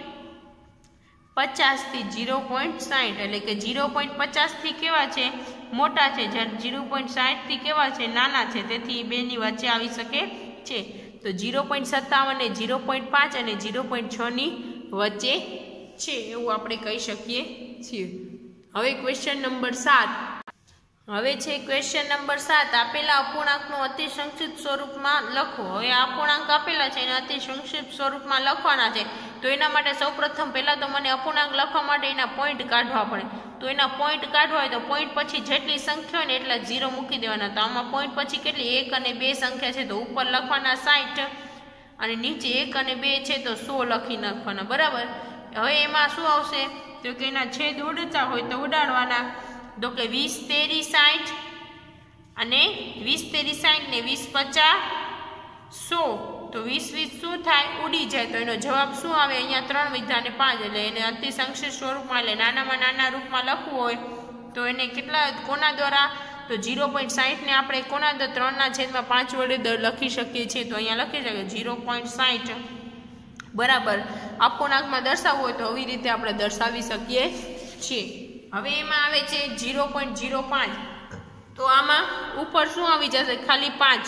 S1: પચાસથી ઝીરો પોઈન્ટ સાઠ એટલે કે ઝીરો પોઈન્ટ પચાસથી કેવા છે, મોટા છે, જ્યારે ઝીરો પોઈન્ટ સાઠથી કેવા છે, નાના છે. તેથી બેની વચ્ચે આવી શકે છે. તો ઝીરો પોઈન્ટ સત્તાવન એ ઝીરો પોઈન્ટ પાંચ અને ઝીરો પોઈન્ટ છની વચ્ચે છે એવું આપણે કહી શકીએ છીએ. હવે ક્વેશ્ચન નંબર સાત. હવે છે ક્વેશ્ચન નંબર સાત. આપેલા અપૂર્ણાંકનું અતિ સંક્ષિપ્ત સ્વરૂપમાં લખો. હવે આ અપૂર્ણાંક આપેલા છે એને અતિ સંક્ષિપ્ત સ્વરૂપમાં લખવાના છે. તો એના માટે સૌપ્રથમ પહેલાં તો મને અપૂર્ણાંક લખવા માટે એના પોઈન્ટ કાઢવા પડે. તો એના પોઈન્ટ કાઢવા હોય તો પોઈન્ટ પછી જેટલી સંખ્યા હોય ને એટલા ઝીરો મૂકી દેવાના. તો આમાં પોઈન્ટ પછી કેટલી, એક અને બે સંખ્યા છે તો ઉપર લખવાના સાઠ અને નીચે એક અને બે છે તો સો લખી નાખવાના. બરાબર. હવે એમાં શું આવશે, તો કે એના છેદ ઉડતા હોય તો ઉડાડવાના. તો કે વીસ તેરી સાઠ અને વીસ તેરી સાઠ ને વીસ પચાસ સો. તો વીસ વીસ શું થાય, ઉડી જાય. તો એનો જવાબ શું આવે, અહીંયા ત્રણ વિધા અને પાંચ એટલે એને અતિ સંક્ષિપ્ત સ્વરૂપમાં એટલે નાનામાં નાના રૂપમાં લખવું હોય તો એને કેટલા, કોના દ્વારા, તો ઝીરો પોઈન્ટ સાઠને આપણે કોના દ્વારા, ત્રણના છેદમાં પાંચ વડે લખી શકીએ છીએ. તો અહીંયા લખી શકીએ ઝીરો પોઈન્ટ સાઠ બરાબર અપૂર્ણાંકમાં દર્શાવવું હોય તો આવી રીતે આપણે દર્શાવી શકીએ છીએ. હવે એમાં આવે છે ઝીરો પોઈન્ટ ઝીરો પાંચ. તો આમાં ઉપર શું આવી જશે, ખાલી પાંચ,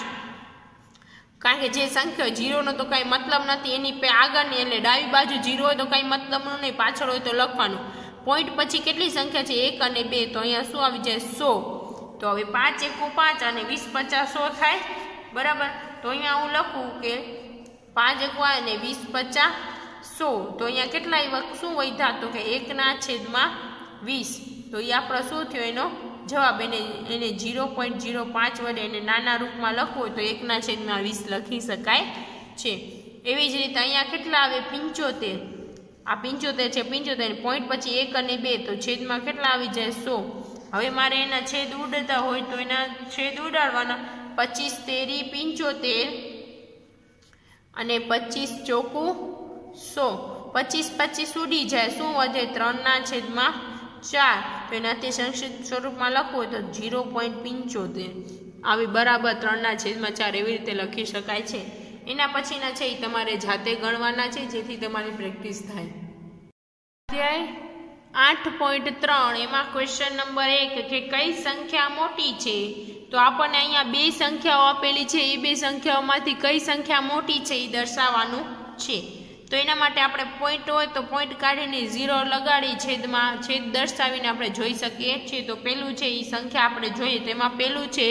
S1: કારણ કે જે સંખ્યા ઝીરોનો તો કાંઈ મતલબ નથી, એની આગળની એટલે ડાબી બાજુ ઝીરો હોય તો કાંઈ મતલબનું નહીં, પાછળ હોય તો લખવાનું. પોઈન્ટ પછી કેટલી સંખ્યા છે, એક અને બે. તો અહીંયા શું આવી જાય, સો. તો હવે પાંચ એકુ પાંચ અને વીસ પચાસ સો થાય. બરાબર. તો અહીંયા હું લખું કે પાંચ એકુ અને વીસ પચાસ સો. તો અહીંયા કેટલા શું વધ્યા, તો કે એકના છેદમાં વીસ. તો એ આપણો શું થયો, એનો જવાબ. એને એને ઝીરો પોઈન્ટ ઝીરો પાંચ વડે એને નાના રૂપમાં લખવું હોય તો એકના છેદમાં વીસ લખી શકાય છે. એવી જ રીતે અહીંયા કેટલા આવે, પંચોતેર. આ પંચોતેર છે, પંચોતેર પોઈન્ટ પછી એક અને બે તો છેદમાં કેટલા આવી જાય, સો. હવે મારે એના છેદ ઉડતા હોય તો એના છેદ ઉડાડવાના. પચીસ તેરી પંચોતેર અને પચીસ ચોકું સો, પચીસ પચીસ ઉડી જાય, શું વધે? ત્રણના છેદમાં ચાર. તો એનાથી સંક્ષિપ્ત સ્વરૂપમાં લખવું હોય તો ઝીરો પોઈન્ટ પંચોતેર આવી બરાબર ત્રણના છેદમાં ચાર એવી રીતે લખી શકાય છે. એના પછીના છે એ તમારે જાતે ગણવાના છે, જેથી તમારી પ્રેક્ટિસ થાય. અધ્યાય આઠ પોઈન્ટ ત્રણ એમાં ક્વેશ્ચન નંબર એક કે કઈ સંખ્યા મોટી છે? તો આપણને અહીંયા બે સંખ્યાઓ આપેલી છે, એ બે સંખ્યાઓમાંથી કઈ સંખ્યા મોટી છે એ દર્શાવવાનું છે. તો એના માટે આપણે પોઈન્ટ હોય તો પોઈન્ટ કાઢીને ઝીરો લગાડી છેદમાં છેદ દર્શાવીને આપણે જોઈ શકીએ છીએ. તો પેલું છે એ સંખ્યા આપણે જોઈએ, તેમાં પેલું છે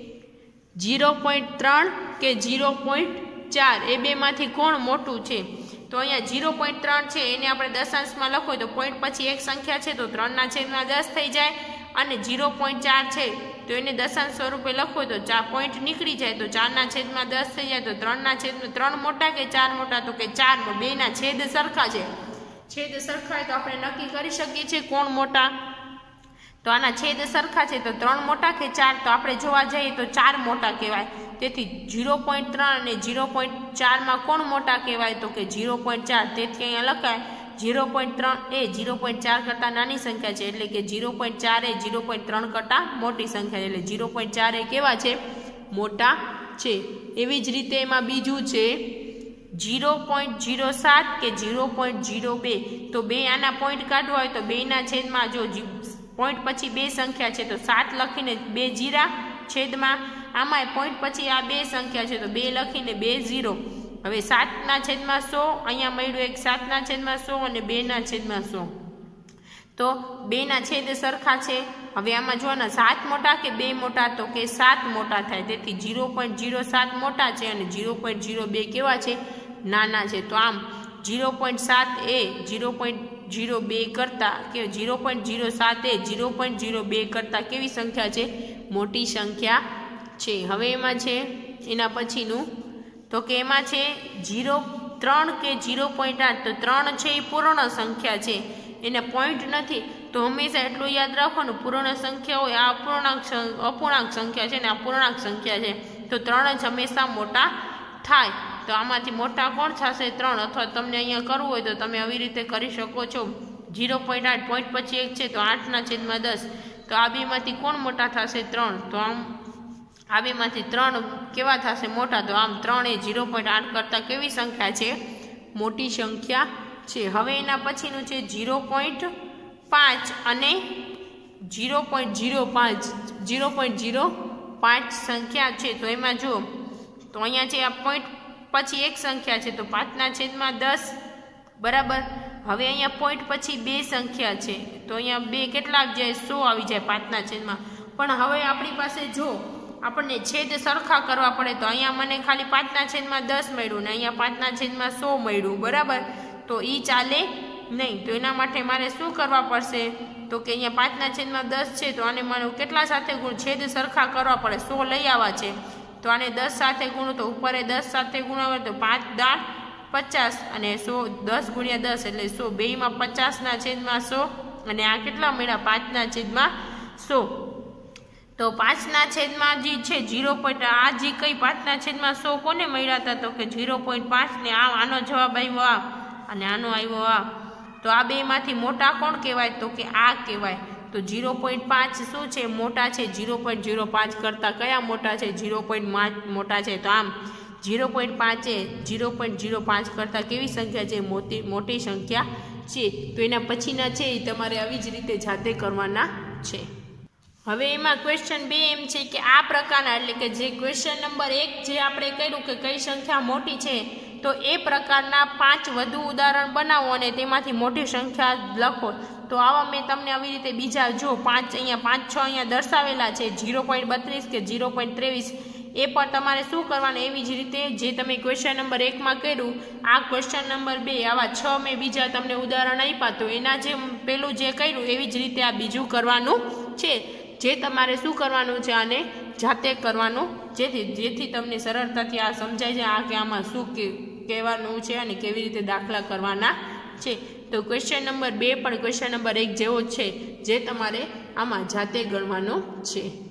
S1: ઝીરો પોઈન્ટ ત્રણ કે ઝીરો પોઈન્ટ ચાર, એ બેમાંથી કોણ મોટું છે? તો અહીંયા ઝીરો પોઈન્ટ ત્રણ છે એને આપણે દશાંશમાં લખો તો પોઈન્ટ પછી એક સંખ્યા છે તો ત્રણના છેદમાં દસ થઈ જાય, અને ઝીરો પોઈન્ટ ચાર છે તો એને દશાંશ સ્વરૂપે લખો તો ચાર પોઈન્ટ નીકળી જાય તો ચારના છેદમાં દસ થઈ જાય. તો ત્રણના છેદમાં ત્રણ મોટા કે ચાર મોટા? તો કે ચાર. બેના છેદ સરખા છે, છેદ સરખા તો આપણે નક્કી કરી શકીએ છીએ કોણ મોટા. તો આના છેદ સરખા છે તો ત્રણ મોટા કે ચાર? તો આપણે જોવા જઈએ તો ચાર મોટા કહેવાય. તેથી ઝીરો પોઈન્ટ ત્રણ અને ઝીરો પોઈન્ટ ચારમાં કોણ મોટા કહેવાય? તો કે ઝીરો પોઈન્ટ ચાર. તેથી અહીંયા લખાય ઝીરો પોઈન્ટ ત્રણ એ ઝીરો પોઈન્ટ ચાર કરતાં નાની સંખ્યા છે, એટલે કે ઝીરો પોઈન્ટ ચાર એ ઝીરો પોઈન્ટ ત્રણ કરતાં મોટી સંખ્યા છે, એટલે ઝીરો પોઈન્ટ ચાર એ કેવા છે? મોટા છે. એવી જ રીતે એમાં બીજું છે ઝીરો પોઈન્ટ ઝીરો સાત કે ઝીરો પોઈન્ટ ઝીરો બે. તો બે આના પોઈન્ટ કાઢવા હોય તો બેના છેદમાં જો પોઈન્ટ પછી બે સંખ્યા છે તો સાત લખીને બે જીરા છેદમાં, આમાં પોઈન્ટ પછી આ બે સંખ્યા છે તો બે લખીને બે ઝીરો. હવે સાતના છેદમાં સો, અહીંયા મળ્યું એક સાતના છેદમાં સો અને બેના છેદમાં સો. તો બેના છેદ સરખા છે. હવે આમાં જોવાના સાત મોટા કે બે મોટા? તો કે સાત મોટા થાય. તેથી ઝીરો પોઈન્ટ ઝીરો સાત મોટા છે અને ઝીરો પોઈન્ટ ઝીરો બે કેવા છે? નાના છે. તો આમ ઝીરો પોઈન્ટ સાત એ ઝીરો પોઈન્ટ ઝીરો બે કરતાં કે ઝીરો પોઈન્ટ ઝીરો સાત એ ઝીરો પોઈન્ટ ઝીરો બે કરતાં કેવી સંખ્યા છે? મોટી સંખ્યા છે. હવે એમાં છે એના પછીનું તો કે એમાં છે ઝીરો ત્રણ કે ઝીરો પોઈન્ટ આઠ. તો ત્રણ છે એ પૂર્ણ સંખ્યા છે, એને પોઈન્ટ નથી. તો હંમેશા એટલું યાદ રાખવાનું, પૂર્ણ સંખ્યા હોય આ અપૂર્ણાંક અપૂર્ણાંક સંખ્યા છે ને આ પૂર્ણાંક સંખ્યા છે, તો ત્રણ જ હંમેશા મોટા થાય. તો આમાંથી મોટા કોણ થશે? ત્રણ. અથવા તમને અહીંયા કરવું હોય તો તમે આવી રીતે કરી શકો છો. ઝીરો પોઈન્ટ આઠ પોઈન્ટ પછી એક છે તો આઠના છેદમાં દસ. તો આ બેમાંથી કોણ મોટા થશે? ત્રણ. તો આમ આ બેમાંથી ત્રણ કેવા થશે? મોટા. તો આમ ત્રણ એ ઝીરો પોઈન્ટ આઠ કરતાં કેવી સંખ્યા છે? મોટી સંખ્યા છે. હવે એના પછીનું છે ઝીરો પોઈન્ટ પાંચ અને ઝીરો પોઈન્ટ ઝીરો પાંચ. ઝીરો પોઈન્ટ ઝીરો પાંચ સંખ્યા છે. તો એમાં જો તો અહીંયા છે આ પોઈન્ટ પછી એક સંખ્યા છે તો પાંચના છેદમાં દસ બરાબર. હવે અહીંયા પોઈન્ટ પછી બે સંખ્યા છે તો અહીંયા બે કેટલા આવી જાય? સો આવી જાય પાંચના છેદમાં. પણ હવે આપણી પાસે જો આપણને છેદ સરખા કરવા પડે તો અહીંયા મને ખાલી પાંચના છેદમાં દસ મળ્યું ને અહીંયા પાંચના છેદમાં સો મળ્યું બરાબર. તો એ ચાલે નહીં. તો એના માટે મારે શું કરવા પડશે? તો કે અહીંયા પાંચના છેદમાં દસ છે તો આને મને કેટલા સાથે ગુણ? છેદ સરખા કરવા પડે. સો લઈ આવવા છે તો આને દસ સાથે ગુણું તો ઉપરે દસ સાથે ગુણાવે તો પાંચ દાળ પચાસ અને સો દસ ગુણ્યા દસ એટલે સો. બેમાં પચાસના છેદમાં સો અને આ કેટલા મળ્યા? પાંચના છેદમાં સો. તો પાંચના છેદમાં જે છે ઝીરો પોઈન્ટ આ જે કઈ પાંચના છેદમાં સો કોને મળ્યા હતા? તો કે ઝીરો પોઈન્ટ પાંચ ને આ આનો જવાબ આવ્યો આ અને આનો આવ્યો આ. તો આ બેમાંથી મોટા કોણ કહેવાય? તો કે આ કહેવાય. તો ઝીરો પોઈન્ટ પાંચ શું છે? મોટા છે. ઝીરો પોઈન્ટ ઝીરો પાંચ કરતાં કયા મોટા છે? ઝીરો પોઈન્ટ પાંચ મોટા છે. તો આમ ઝીરો પોઈન્ટ પાંચ એ ઝીરો પોઈન્ટ ઝીરો પાંચ કરતાં કેવી સંખ્યા છે? મોટી મોટી સંખ્યા છે. તો એના પછીના છે એ તમારે આવી જ રીતે જાતે કરવાના છે. હવે એમાં ક્વેશ્ચન બે એમ છે કે આ પ્રકારના એટલે કે જે ક્વેશ્ચન નંબર એક જે આપણે કર્યું કે કઈ સંખ્યા મોટી છે તો એ પ્રકારના પાંચ વધુ ઉદાહરણ બનાવો અને તેમાંથી મોટી સંખ્યા લખો. તો આવા મેં તમને આવી રીતે બીજા જો પાંચ અહીંયા પાંચ છ અહીંયા દર્શાવેલા છે ઝીરો પોઈન્ટ બત્રીસ કે ઝીરો પોઈન્ટ ત્રેવીસ એ પણ તમારે શું કરવાનું એવી જ રીતે જે તમે ક્વેશ્ચન નંબર એકમાં કર્યું આ ક્વેશ્ચન નંબર બે આવા છ મેં બીજા તમને ઉદાહરણ આપ્યા તો એના જે પેલું જે કર્યું એવી જ રીતે આ બીજું કરવાનું છે. જે તમારે શું કરવાનું છે? આને જાતે કરવાનું જેથી જેથી તમને સરળતાથી આ સમજાય છે આ કે આમાં શું કહેવાનું છે અને કેવી રીતે દાખલા કરવાના છે. તો ક્વેશ્ચન નંબર બે પણ ક્વેશ્ચન નંબર એક જેવો જ છે જે તમારે આમાં જાતે ગણવાનો છે.